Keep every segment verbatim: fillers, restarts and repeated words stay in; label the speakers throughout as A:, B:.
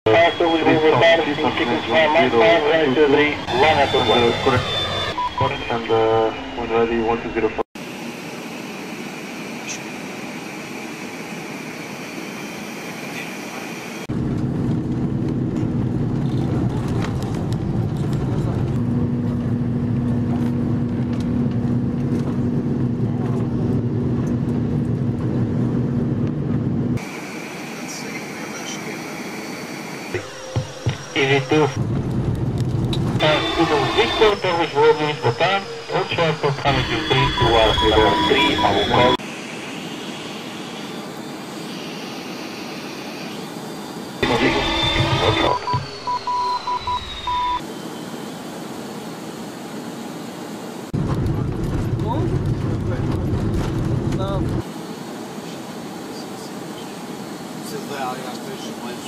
A: Passa Lisboa, boa tarde, cinco segundos para mais tarde, Rani Pedri, lá na tua guarda.
B: And uh, when ready, one two zero four.
A: Evito. Tudo Victor para Lisboa, muito boa tarde. Outro chefe para o Câmbio de três, do ar, level três, ao local.
C: Não. Se der ali às três semanas.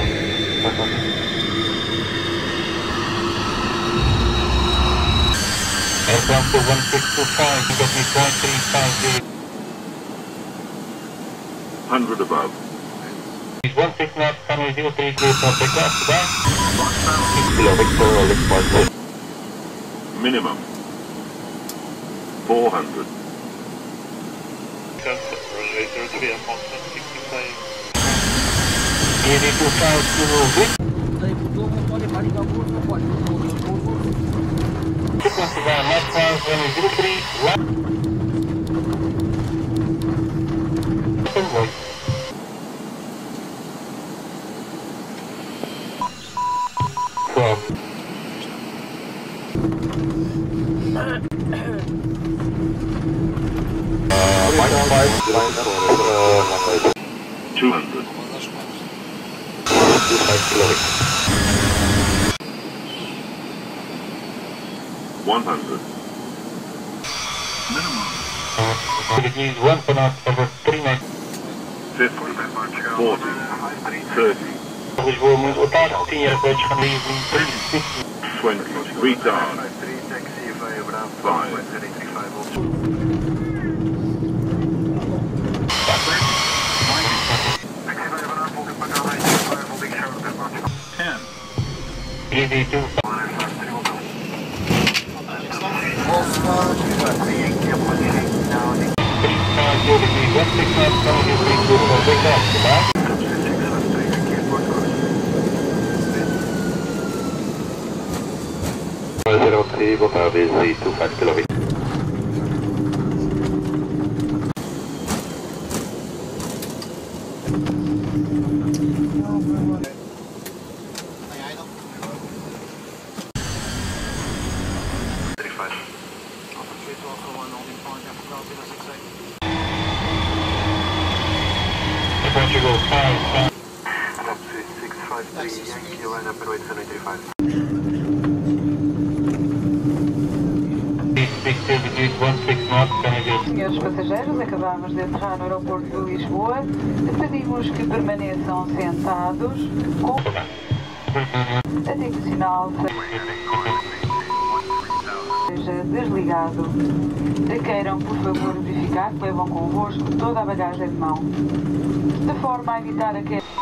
A: Aircraft to one six two five, W point three five zero.
B: one hundred above.
A: Is one six knots, runway zero three clear for takeoff, goodbye. six kilo Victor, Alex Marco.
B: Minimum. four hundred.
A: Runway zero three, approximate sixty-five. Easy to five kilo Victor. Sequence design, left five, runway zero three, left. Convoy. From. Uh, minus five, minus four, uh,
B: two hundred.
A: two five kilometers.
B: one hundred.
A: Degrees one for knot, over three knots.
B: fifty. forty. thirty.
A: Lisboa, muito boa tarde. Tinha airports from leaving three sixty.
B: twenty. Retard. five. ten.
A: Easy to three five zero degrees, one six knots, runway three two for takeoff, goodbye. zero three, boa tarde, Z two five kilometers. Portugal five five.
B: six five three, Yankee, line up and wait seven three five.
A: six two degrees, one six knots, Canada.
D: Senhores passageiros, acabamos de entrar no aeroporto de Lisboa. Pedimos que permaneçam sentados com adicional seja desligado. Requeiram, por favor, verificar que levam convosco toda a bagagem de mão, de forma a evitar a queda.